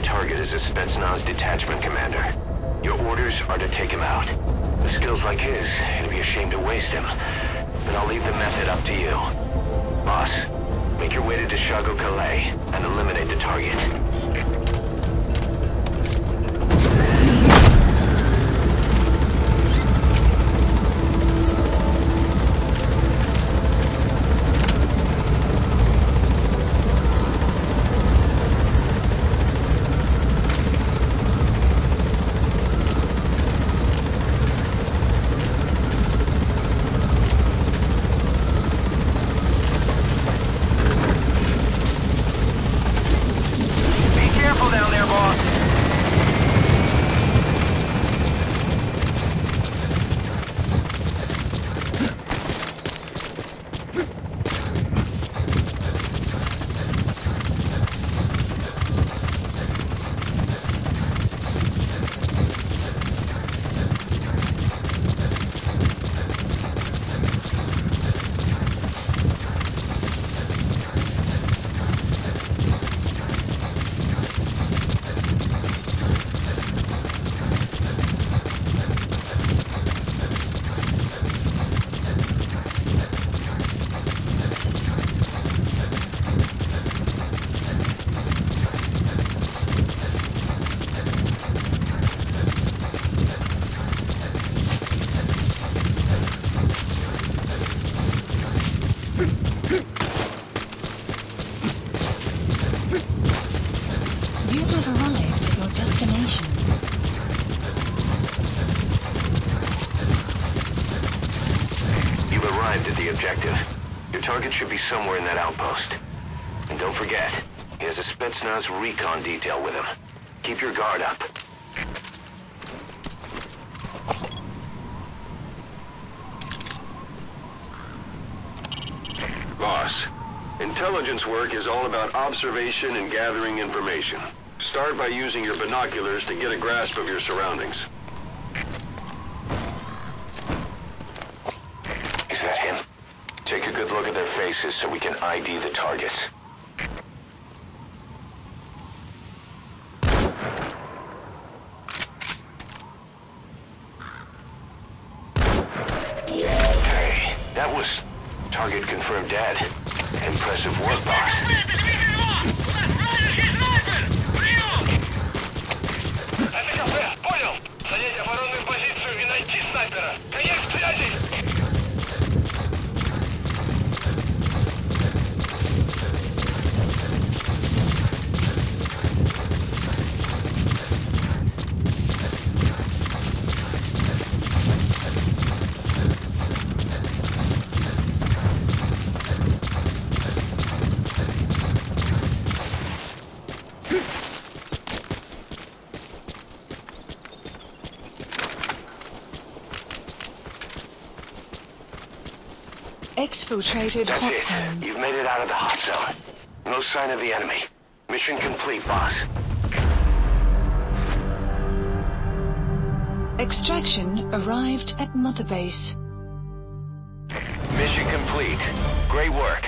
target is a Spetsnaz detachment commander. Your orders are to take him out. With skills like his, it'd be a shame to waste him. But I'll leave the method up to you. Boss, make your way to Deshago Calais and eliminate the target. At the objective. Your target should be somewhere in that outpost. And don't forget, he has a Spetsnaz recon detail with him. Keep your guard up. Boss, intelligence work is all about observation and gathering information. Start by using your binoculars to get a grasp of your surroundings. Is that him? Take a good look at their faces so we can ID the targets. Hey, that was target confirmed dead. Impressive work, boss. Exfiltrated hot That's zone. it. You've made it out of the hot zone. No sign of the enemy. Mission complete, boss. Extraction arrived at Mother Base. Mission complete. Great work.